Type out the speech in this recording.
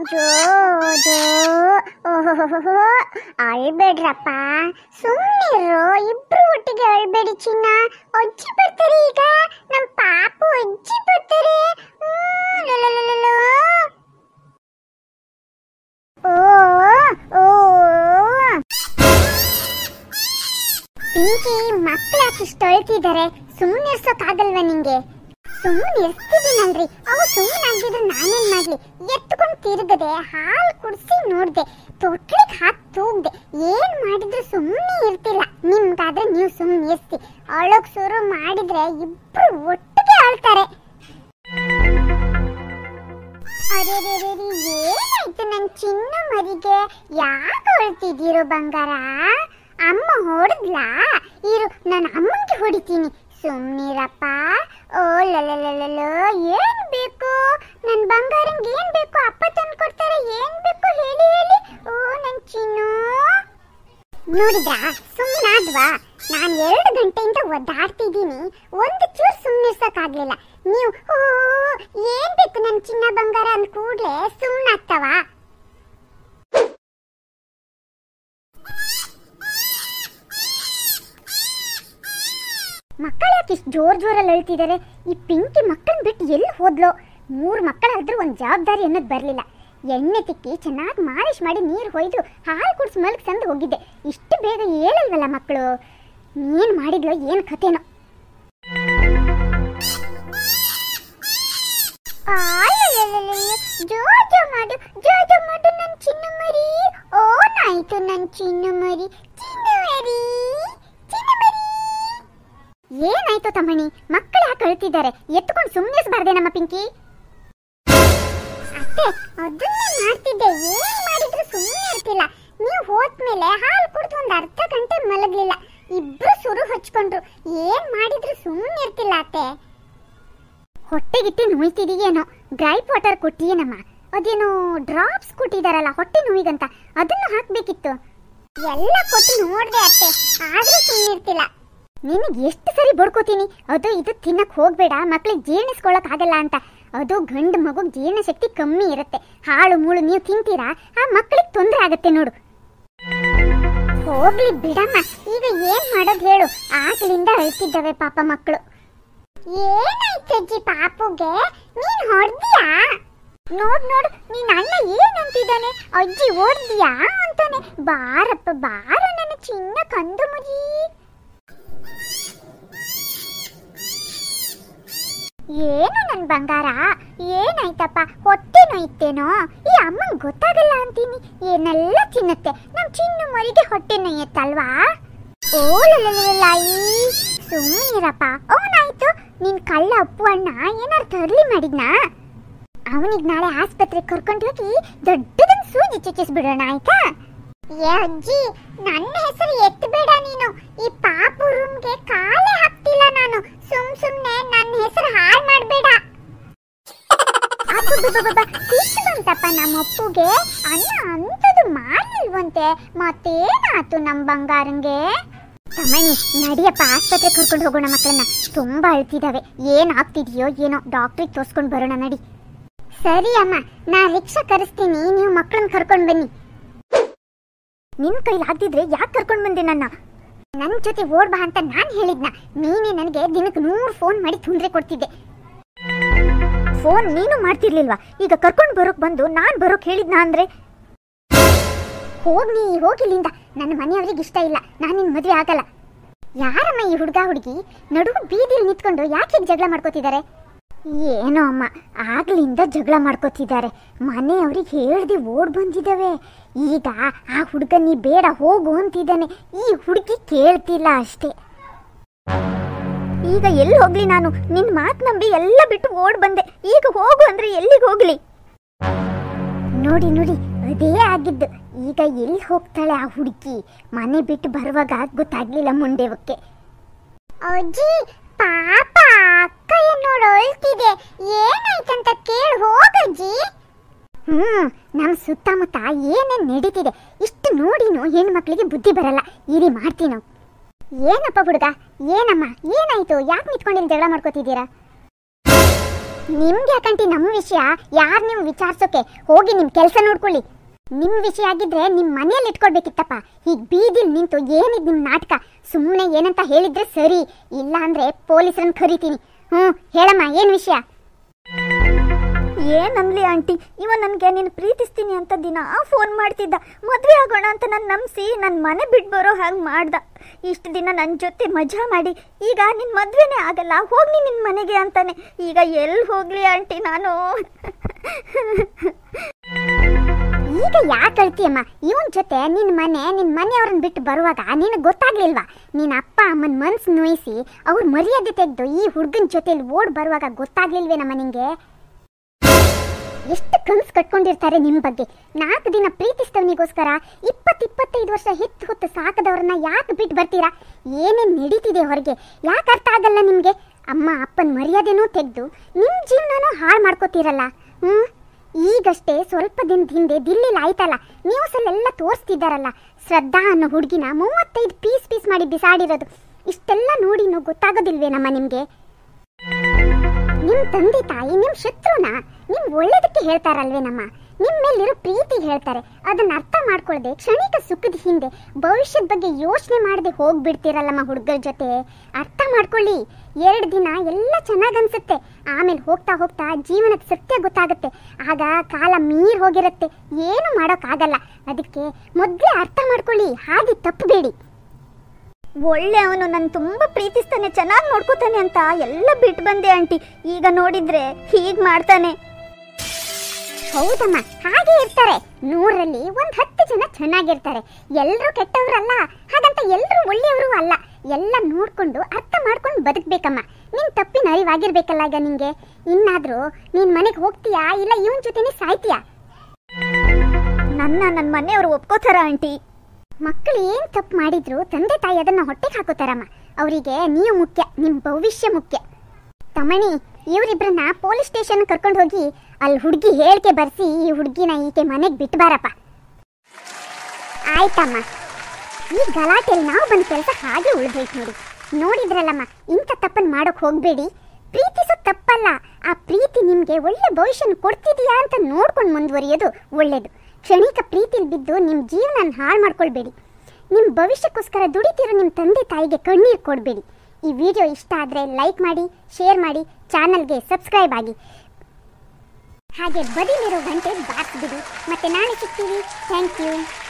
ಜೋ ಜೋ ಓಹೋ ಅಳ್ಬೇಡ್ರಪ್ಪ, ಸುಮ್ಮನಿರು. ಇಬ್ರು ಒಟ್ಟಿಗೆ ಅಳ್ಬೇಡಿ ಚಿನ್ನ. ಅಜ್ಜಿ ಬರ್ತಾರೆ ಈಗ, ನಮ್ಮ ಪಾಪು ಅಜ್ಜಿ ಬರ್ತಾರೆ. ಓ ಓ ಪಿಂಕಿ, ಮಕ್ಳು ಯಾಕೆ ಇಷ್ಟು ಅಳ್ತಿದ್ದಾರೆ? ಸುಮ್ಮನೆ ಇರ್ಸೋಕ್ಕಾಗಲ್ವಾ ನಿಂಗೆ? ಸುಮ್ಮನೆ ಇರ್ತಿದ್ದೀನಲ್ರಿ. ಅವು ಸುಮ್ಮನೆ ಆಗಿದ್ರೆ ನಾನೇನ್ ಮಾಡ್ಲಿ? ಎತ್ಕೊಂಡು ತಿರುಗದೆ, ಹಾಲು ಕುಡಿಸಿ ನೋಡ್ದೆ, ತೊಟ್ಲಿಗೆ ಹಾಕಿ ತೂಗ್ದೆ, ಏನ್ ಮಾಡಿದ್ರು ಸುಮ್ಮನೆ ಇರ್ತಿಲ್ಲ. ನಿಮ್ಗಾದ್ರೆ ನೀವು ಸುಮ್ಮನೆ ಇರ್ತಿ. ಅಳೋಕ್ ಶುರು ಮಾಡಿದ್ರೆ ಇಬ್ರು ಒಟ್ಟಿಗೆ ಅಳ್ತಾರೆ. ಅರೆ ಏನಾಯ್ತು ನನ್ ಚಿನ್ನ ಮರಿಗೆ? ಯಾಕೆ ಅಳ್ತಿದ್ದೀರೋ ಬಂಗಾರ? ಅಮ್ಮ ಹೊಡೆದ್ಲಾ? ಇರು, ನಾನು ಅಮ್ಮಂಗೆ ಹೊಡಿತೀನಿ. ಸುಮ್ಮನಿರಪ್ಪ. ಓ ಲಲಲಲಲೋ, ಏನ್ ಬೇಕು ನನ್ ಬಂಗಾರಂಗೆ? ಏನ್ ಬೇಕು? ಅಪ್ಪ ತಂದು ಕೊಡ್ತಾರೆ. ಏನ್ ಬೇಕು ಹೇಳಿ ಹೇಳಿ. ಓ ನನ್ ಚಿನ್ನು, ನೋಡಿದ್ರಾ ಸುಮ್ಮನಾದ್ವಾ? ನಾನು 2 ಗಂಟೆಯಿಂದ ಒದ್ದಾಡ್ತಿದ್ದೀನಿ, ಒಂದು ಚೂರು ಸುಮ್ಮನಿರ್ಸಕ್ಕಾಗ್ಲಿಲ್ಲ. ನೀವು ಓ ಏನ್ ಬೇಕು ನನ್ ಚಿನ್ನ ಬಂಗಾರ ಅಂದ ಕೂಡ್ಲೆ ಸುಮ್ಮನಾಗ್ತವ? ಮಕ್ಕಳು ಯಾಕೆ ಇಷ್ಟು ಜೋರಲ್ಲಿ ಅಳ್ತಿದ್ದಾರೆ? ಈ ಪಿಂಕಿ ಮಕ್ಕಳನ್ನ ಬಿಟ್ಟು ಎಲ್ಲಿ ಹೋದ್ಲೋ? 3 ಮಕ್ಕಳಾದ್ರೂ ಒಂದು ಜವಾಬ್ದಾರಿ ಅನ್ನೋದು ಬರಲಿಲ್ಲ. ಎಣ್ಣೆ ತಿಕ್ಕಿ ಚೆನ್ನಾಗಿ ಮಾಲಿಶ್ ಮಾಡಿ ನೀರು ಹೊಯ್ದು ಹಾಲು ಕುಡಿಸಿ ಮಲ್ಗೆ ಸಂದು ಹೋಗಿದ್ದೆ. ಇಷ್ಟು ಬೇಗ ಹೇಳಲ್ವಲ್ಲ ಮಕ್ಕಳು. ಏನು ಮಾಡಿದ್ಲೋ ಏನು ಕಥೆನೋ. ಜೋ ಮಾಡು ನನ್ನ ಚಿನ್ನ ಮರಿ. ಓನಾಯ್ತು ನನ್ನ ಚಿನ್ನ ಮರಿ. ಏನಾಯ್ತು ತಮ್ಮಣಿ? ಮಕ್ಕಳು ಯಾಕೆ ಅಳ್ತಿದ್ದಾರೆ? ಎತ್ಕೊಂಡು ಸುಮ್ಮನಿಸಬಾರ್ದೆ ನಮ್ಮ ಪಿಂಕಿ? ಅತ್ತೆ, ಅದನ್ನೇ ಮಾಡ್ತಿದ್ದೆ. ಏನ್ ಮಾಡಿದ್ರು ಸುಮ್ಮನೆ ಇರ್ತಿಲ್ಲ. ನೀವು ಹೋದ್ಮೇಲೆ ಹಾಲು ಕುಡಿದು ಒಂದು ಅರ್ಧ ಗಂಟೆ ಮಲಗಲಿಲ್ಲ. ಇಬ್ರು ಸುರು ಹಚ್ಕೊಂಡ್ರು. ಏನ್ ಮಾಡಿದ್ರು ಸುಮ್ಮನೆ ಇರ್ತಿಲ್ಲ ಅತ್ತೆ. ಹೊಟ್ಟೆಗಿಟ್ಟು ನೋಯ್ತಿದೀಯೇನೋ. ಗ್ರೈಪ್ ವಾಟರ್ ಕೊಟ್ಟಿಯೇನಮ್ಮ? ಅದೇನೋ ಡ್ರಾಪ್ಸ್ ಕೊಟ್ಟಿದಾರಲ್ಲ ಹೊಟ್ಟೆ ನೋವಿಗಂತ, ಅದನ್ನು ಹಾಕ್ಬೇಕಿತ್ತು. ಎಲ್ಲ ಕೊಟ್ಟು ನೋಡ್ದೆ ಅತ್ತೆ, ಆದ್ರೂ ಸುಮ್ಮನೆ ಇರ್ತಿಲ್ಲ. ನಿನಗೆ ಎಷ್ಟು ಸರಿ ಬಡ್ಕೋತೀನಿ, ಅದು ಇದು ತಿನ್ನಕ್ ಹೋಗ್ಬೇಡ, ಮಕ್ಳಿಗೆ ಜೀರ್ಣಿಸ್ಕೊಳಕ್ ಆಗಲ್ಲ ಅಂತ. ಅದು ಗಂಡು ಮಗು ಜೀರ್ಣ ಶಕ್ತಿ ಕಮ್ಮಿ ಇರುತ್ತೆ. ಹಾಳು ಮೂಳು ನೀವು ತಿಂತೀರಾ, ಆ ಮಕ್ಳಿಗೆ ತೊಂದರೆ ಆಗತ್ತೆ ನೋಡು. ಹೋಗ್ಲಿ ಬಿಡಮ್ಮ, ಈಗ ಏನ್ ಮಾಡೋದು ಹೇಳು? ಆಗ್ಲಿಂದ ಅಳ್ತಿದ್ದಾವೆ ಪಾಪ ಮಕ್ಕಳು. ಏನಾಯ್ತು ಅಜ್ಜಿ ಪಾಪುಗೆ? ನೀನ್ ಹೊಡ್ದಿಯಾ? ನೋಡ್ ನೋಡು ನೀನ್ ಅಣ್ಣ ಏನಂತಿದ್ದಾನೆ. ಅಜ್ಜಿ ಹೊಡ್ದಿಯಾ ಅಂತಾನೆ. ಬಾರಪ್ಪ ಬಾರ ನನ್ನ ಚಿನ್ನ ಕಂದು ಮುಜಿ. ಏನು ನನ್ ಬಂಗಾರ, ಏನಾಯ್ತಪ್ಪ? ಹೊಟ್ಟೆ ನೋಯ್ತೇನೋ? ಈ ಅಮ್ಮಂಗೆ ಗೊತ್ತಾಗಲ್ಲ ಅಂತೀನಿ. ಏನೆಲ್ಲ ತಿನ್ನುತ್ತೆ ನಮ್ ಚಿನ್ನು ಮರಿಗೆ ಹೊಟ್ಟೆ ನೋಯ್ಯತ್ತಲ್ವಾ? ಓಲಲಲಾಯಿ, ಸುಮ್ಮನಿರಪ್ಪ. ಅವನಾಯ್ತು ನಿನ್ ಕಳ್ಳ ಅಪ್ಪು ಅಣ್ಣ ಏನಾರು ತರ್ಲಿ ಮಾಡಿದ್ನಾ? ಅವನಿಗೆ ನಾಳೆ ಆಸ್ಪತ್ರೆಗೆ ಕರ್ಕೊಂಡು ಹೋಗಿ ದೊಡ್ಡದೊಂದು ಸೂಜಿ ಚುಚ್ಚಿಸ್ಬಿಡೋಣ ಆಯ್ತಾ? ಏ ಅಜ್ಜಿ, ನನ್ನ ಹೆಸರು ಎತ್ತಬೇಡ ನೀನು. ಈ ಪಾಪು ರೂಮ್ಗೆ ಕಾಲೇ ಹಾಕ್ತಿಲ್ಲ ನಾನು. ಸುಮ್ನೆ ನನ್ನ ಹೆಸರು ಹಾಳು ಮಾಡಬೇಡ. ಸಿಟ್ಟು ಬಂತಪ್ಪ ನಮ್ಮ ಅಪ್ಪುಗೆ. ಅಣ್ಣ ಅಂತದು ಮಾಡ್ಲಿಲ್ವಂತೆ, ಮತ್ತೇನಾತು ನಮ್ಮ ಬಂಗಾರಂಗೆ? ತಮ್ಮನಿ ನಡಿಯಪ್ಪ, ಆಸ್ಪತ್ರೆ ಕರ್ಕೊಂಡು ಹೋಗೋಣ ಮಕ್ಕಳನ್ನ. ತುಂಬಾ ಅಳ್ತಿದಾವೆ. ಏನಾಗ್ತಿದೆಯೋ ಏನೋ, ಡಾಕ್ಟ್ರಿಗೆ ತೋರಿಸ್ಕೊಂಡು ಬರೋಣ ನಡಿ. ಸರಿ ಅಮ್ಮ, ನಾ ರಿಕ್ಷಾ ಕರೆಸ್ತೀನಿ, ನೀವು ಮಕ್ಕಳನ್ನ ಕರ್ಕೊಂಡು ಬನ್ನಿ. ನಿನ್ ಕೈಲಿ ಆಗ್ತಿದ್ರೆ ಯಾಕೆ ಕರ್ಕೊಂಡು ಬಂದೆ ನನ್ನ ಜೊತೆ ಓಡ್ಬಾ ಅಂತ ನಾನು ಹೇಳಿದ್ನ? ನೀನೇ ನನಗೆ ದಿನಕ್ಕೆ 100 ಫೋನ್ ಮಾಡಿ ತೊಂದರೆ ಕೊಡ್ತಿದ್ದೆ. ಫೋನ್ ನೀನು ಮಾಡ್ತಿರ್ಲಿಲ್ವಾ? ಈಗ ಕರ್ಕೊಂಡು ಬರೋಕ್ ಬಂದು ನಾನ್ ಬರೋಕ್ ಹೇಳಿದ್ನ ಅಂದ್ರೆ? ಹೋಗಿಲ್ಲಿಂದ. ನನ್ನ ಮನೆಯವ್ರಿಗೆ ಇಷ್ಟ ಇಲ್ಲ, ನಾನು ನಿನ್ ಮದುವೆ ಆಗಲ್ಲ. ಯಾರಮ್ಮ ಈ ಹುಡುಗ ಹುಡುಗಿ ನಡುವು ಬೀದಿಯಲ್ಲಿ ನಿಂತ್ಕೊಂಡು ಯಾಕೆ ಜಗಳ ಮಾಡ್ಕೋತಿದ್ದಾರೆ? ಏನೋ ಅಮ್ಮ, ಆಗ್ಲಿಂದ ಜಗಳ ಮಾಡ್ಕೋತಿದ್ದಾರೆ. ಮನೆಯವ್ರಿಗೆ ಹೇಳ್ದೆ ಓಡ್ ಬಂದಿದ್ದಾವೆ. ಈಗ ಆ ಹುಡುಗ ನೀ ಬೇಡ ಹೋಗು ಅಂತಿದ್ದಾನೆ. ಈ ಹುಡುಗಿ ಕೇಳ್ತಿಲ್ಲ ಅಷ್ಟೇ. ಈಗ ಎಲ್ಲಿ ಹೋಗ್ಲಿ ನಾನು? ನಿನ್ ಮಾತು ನಂಬಿ ಎಲ್ಲ ಬಿಟ್ಟು ಓಡ್ ಬಂದೆ. ಈಗ ಹೋಗು ಅಂದ್ರೆ ಎಲ್ಲಿಗೆ ಹೋಗ್ಲಿ? ನೋಡಿ ನೋಡಿ, ಅದೇ ಆಗಿದ್ದು. ಈಗ ಎಲ್ಲಿ ಹೋಗ್ತಾಳೆ ಆ ಹುಡುಗಿ? ಮನೆ ಬಿಟ್ಟು ಬರುವಾಗ ಗೊತ್ತಾಗ್ಲಿಲ್ಲ ಮುಂಡೆವಕ್ಕೆ. ಅಜ್ಜಿ ಪಾಪ, ಅಕ್ಕ ನೋಡು ಅಳ್ತಿದೆ. ಏನಾಯ್ತಂತ ಕೇಳಿ ಹೋಗಜ್ಜಿ. ನಮ್ಮ ಸುತ್ತಮುತ್ತ ಏನೇನು ನಡೀತಿದೆ ಇಷ್ಟು ನೋಡಿನೂ ಹೆಣ್ಮಕ್ಳಿಗೆ ಬುದ್ಧಿ ಬರಲ್ಲ. ಇರಿ ಮಾಡ್ತೀನೋ. ಏನಪ್ಪ ಹುಡುಗ, ಏನಮ್ಮ ಏನಾಯ್ತು? ಯಾಕೆ ನಿಂತ್ಕೊಂಡಿಲ್ಲಿ ಜಗಳ ಮಾಡ್ಕೋತಿದ್ದೀರಾ? ನಿಮ್ಗೆ ಯಾಕಂಟಿ ನಮ್ಮ ವಿಷಯ ಯಾರು ನೀವು ವಿಚಾರಿಸೋಕೆ ಹೋಗಿ ನಿಮ್ಮ ಕೆಲಸ ನೋಡ್ಕೊಳ್ಳಿ. ನಿಮ್ಮ ವಿಷಯ ಆಗಿದ್ರೆ ನಿಮ್ಮ ಮನೆಯಲ್ಲಿ ಇಟ್ಕೊಳ್ಬೇಕಿತ್ತಪ್ಪ. ಈಗ ಬೀದಿಲ್ ನಿಂತು ಏನಿದ್ ನಿಮ್ಮ ನಾಟಕ? ಸುಮ್ಮನೆ ಏನಂತ ಹೇಳಿದ್ರೆ ಸರಿ, ಇಲ್ಲ ಅಂದ್ರೆ ಪೊಲೀಸರನ್ನ ಕರಿತೀನಿ. ಹೇಳಮ್ಮ, ಏನು ವಿಷಯ? ಏನನ್ಲಿ ಆಂಟಿ, ಇವ ನನಗೆ ನೀನು ಪ್ರೀತಿಸ್ತೀನಿ ಅಂತ ದಿನ ಫೋನ್ ಮಾಡ್ತಿದ್ದ. ಮದುವೆ ಆಗೋಣ ಅಂತ ನಾನು ನಂಬಿಸಿ ನನ್ನ ಮನೆ ಬಿಟ್ಟು ಬರೋ ಹಾಗೆ ಮಾಡ್ದ. ಇಷ್ಟು ದಿನ ನನ್ನ ಜೊತೆ ಮಜಾ ಮಾಡಿ ಈಗ ನಿನ್ನ ಮದುವೆನೇ ಆಗಲ್ಲ, ಹೋಗಿ ನಿನ್ನ ಮನೆಗೆ ಅಂತಾನೆ. ಈಗ ಎಲ್ಲಿ ಹೋಗ್ಲಿ ಆಂಟಿ ನಾನು? ಈಗ ಯಾಕೆ ಅಳ್ತೀಯಮ್ಮ? ಇವನ್ ಜೊತೆ ನಿನ್ನ ಮನೆಯವ್ರನ್ನ ಬಿಟ್ಟು ಬರುವಾಗ ನಿನಗೆ ಗೊತ್ತಾಗ್ಲಿಲ್ವಾ? ನಿನ್ನ ಅಪ್ಪ ಅಮ್ಮನ ಮನ್ಸು ನೋಯಿಸಿ ಅವ್ರ ಮರ್ಯಾದೆ ತೆಗೆದು ಈ ಹುಡುಗನ ಜೊತೆಲಿ ಓಡ್ ಬರುವಾಗ ಗೊತ್ತಾಗ್ಲಿಲ್ವೇನಮ್ಮ ನಿಂಗೆ? ಎಷ್ಟು ಕನ್ಸು ಕಟ್ಕೊಂಡಿರ್ತಾರೆ ನಿಮ್ಮ ಬಗ್ಗೆ. 4 ದಿನ ಪ್ರೀತಿಸ್ತವನಿಗೋಸ್ಕರ 20-25 ವರ್ಷ ಹೊತ್ತು ಸಾಕದವ್ರನ್ನ ಯಾಕೆ ಬಿಟ್ಟು ಬರ್ತೀರಾ? ಏನೇನು ನಡೀತಿದೆ ಹೊರಗೆ ಯಾಕೆ ಅರ್ಥ ಆಗಲ್ಲ ನಿಮಗೆ? ಅಮ್ಮ ಅಪ್ಪನ ಮರ್ಯಾದೆನೂ ತೆಗೆದು ನಿಮ್ಮ ಜೀವನನೂ ಹಾಳು ಮಾಡ್ಕೋತೀರಲ್ಲ. ಈಗಷ್ಟೇ ಸ್ವಲ್ಪ ದಿನದ ಹಿಂದೆ ದಿಲ್ಲಿಲಿ ಆಯ್ತಲ್ಲ, ನ್ಯೂಸಲ್ಲೆಲ್ಲ ತೋರಿಸ್ತಿದ್ದಾರಲ್ಲ, ಶ್ರದ್ಧಾ ಅನ್ನೋ ಹುಡುಗಿನ 35 ಪೀಸ್ ಮಾಡಿ ಬಿಸಾಡಿರೋದು. ಇಷ್ಟೆಲ್ಲ ನೋಡಿ ಗೊತ್ತಾಗೋದಿಲ್ವೇನಮ್ಮ ನಿಮಗೆ? ನಿಮ್ಮ ತಂದೆ ತಾಯಿ ನಿಮ್ಮ ಶತ್ರುನ ನಿಮ್ ಒಳ್ಳೇದಕ್ಕೆ ಹೇಳ್ತಾರಲ್ವೇನಮ್ಮ? ನಿಮ್ಮ ಮೇಲಿರೋ ಪ್ರೀತಿ ಹೇಳ್ತಾರೆ. ಅದನ್ನ ಅರ್ಥ ಮಾಡ್ಕೊಳ್ಳದೆ ಕ್ಷಣಿಕ ಸುಖದ ಹಿಂದೆ ಭವಿಷ್ಯದ ಬಗ್ಗೆ ಯೋಚನೆ ಮಾಡದೆ ಹೋಗ್ಬಿಡ್ತೀರಲ್ಲಮ್ಮ ಹುಡುಗರ ಜೊತೆ. ಅರ್ಥ ಮಾಡ್ಕೊಳ್ಳಿ. 2 ದಿನ ಎಲ್ಲ ಚೆನ್ನಾಗನ್ಸುತ್ತೆ, ಆಮೇಲೆ ಹೋಗ್ತಾ ಹೋಗ್ತಾ ಜೀವನದ ಸತ್ಯ ಗೊತ್ತಾಗುತ್ತೆ. ಆಗ ಕಾಲ ಮೀರ್ ಹೋಗಿರುತ್ತೆ, ಏನು ಮಾಡೋಕ್ಕಾಗಲ್ಲ. ಅದಕ್ಕೆ ಮೊದಲೇ ಅರ್ಥ ಮಾಡ್ಕೊಳ್ಳಿ, ಹಾಗೆ ತಪ್ಪಬೇಡಿ. ಒಳ್ಳೆ ಅವನು ನನ್ನ ತುಂಬ ಪ್ರೀತಿಸ್ತಾನೆ, ಚೆನ್ನಾಗಿ ನೋಡ್ಕೋತಾನೆ ಅಂತ ಎಲ್ಲ ಬಿಟ್ಟು ಬಂದೆ ಆಂಟಿ. ಈಗ ನೋಡಿದ್ರೆ ಹೀಗೆ ಮಾಡ್ತಾನೆ. ಹೌದಮ್ಮ, ಹಾಗೆ ಇರ್ತಾರೆ. 100ರಲ್ಲಿ 10 ಜನ ಚೆನ್ನಾಗಿರ್ತಾರೆ. ಎಲ್ಲರೂ ಕೆಟ್ಟವರಲ್ಲ, ಹಾಗಂತ ಎಲ್ಲರೂ ಒಳ್ಳೆಯವರು ಅಲ್ಲ. ಎಲ್ಲ ನೋಡ್ಕೊಂಡು ಅರ್ಥ ಮಾಡ್ಕೊಂಡು ಬದುಕಬೇಕಮ್ಮ. ನಿನ್ ತಪ್ಪಿನ ಅರಿವಾಗಿರ್ಬೇಕಲ್ಲ ಈಗ ನಿಂಗೆ. ಇನ್ನಾದ್ರೂ ನೀನ್ ಮನೆಗೆ ಹೋಗ್ತೀಯಾ ಇಲ್ಲ ಇವನ್ ಜೊತೆನೇ ಸಾಯ್ತೀಯಾ? ನನ್ನ ಮನೆಯವರು ಒಪ್ಕೋತಾರ ಆಂಟಿ? ಮಕ್ಕಳು ಏನ್ ತಪ್ಪು ಮಾಡಿದ್ರು ತಂದೆ ತಾಯಿ ಅದನ್ನ ಹೊಟ್ಟೆಗೆ ಹಾಕೋತಾರಮ್ಮ. ಅವರಿಗೆ ನೀವು ಮುಖ್ಯ, ನಿಮ್ ಭವಿಷ್ಯ ಮುಖ್ಯ. ತಮಣಿ, ಇವರಿಬ್ರನ್ನ ಪೊಲೀಸ್ ಸ್ಟೇಷನ್ ಕರ್ಕೊಂಡು ಹೋಗಿ ಅಲ್ಲಿ ಹುಡುಗಿ ಹೇಳಿಕೆ ಬರ್ಸಿ ಈ ಹುಡುಗಿನ ಈಕೆ ಮನೆಗೆ ಬಿಟ್ಟು ಬಾರಪ್ಪ. ಆಯ್ತಮ್ಮ. ಈ ಗಲಾಟೆಯಲ್ಲಿ ನಾವು ಬಂದ ಕೆಲಸ ಹಾಗೆ ಉಳಿದೈತೆ ನೋಡಿ. ನೋಡಿದ್ರಲ್ಲಮ್ಮ, ಇಂಥ ತಪ್ಪನ್ನು ಮಾಡೋಕೆ ಹೋಗಬೇಡಿ. ಪ್ರೀತಿಸೋ ತಪ್ಪಲ್ಲ, ಆ ಪ್ರೀತಿ ನಿಮಗೆ ಒಳ್ಳೆ ಭವಿಷ್ಯನ ಕೊಡ್ತಿದೆಯಾ ಅಂತ ನೋಡ್ಕೊಂಡು ಮುಂದುವರಿಯೋದು ಒಳ್ಳೇದು. ಕ್ಷಣಿಕ ಪ್ರೀತಿಲಿ ಬಿದ್ದು ನಿಮ್ಮ ಜೀವನ ಹಾಳು ಮಾಡ್ಕೊಳ್ಬೇಡಿ. ನಿಮ್ಮ ಭವಿಷ್ಯಕ್ಕೋಸ್ಕರ ದುಡಿತಿರೋ ನಿಮ್ಮ ತಂದೆ ತಾಯಿಗೆ ಕಣ್ಣೀರು ಕೊಡಬೇಡಿ. ಈ ವಿಡಿಯೋ ಇಷ್ಟ ಆದರೆ ಲೈಕ್ ಮಾಡಿ, ಶೇರ್ ಮಾಡಿ, ಚಾನಲ್ಗೆ ಸಬ್ಸ್ಕ್ರೈಬ್ ಆಗಿ, ಹಾಗೆ ಬದಿಲಿರೋ ಗಂಟೆ ಬಾರಿಸ್ಬಿಡಿ. ಮತ್ತೆ ನಾಳೆ ಸಿಗ್ತೀವಿ. Thank you.